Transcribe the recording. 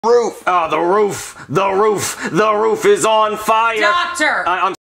Roof. The roof is on fire. Doctor! I'm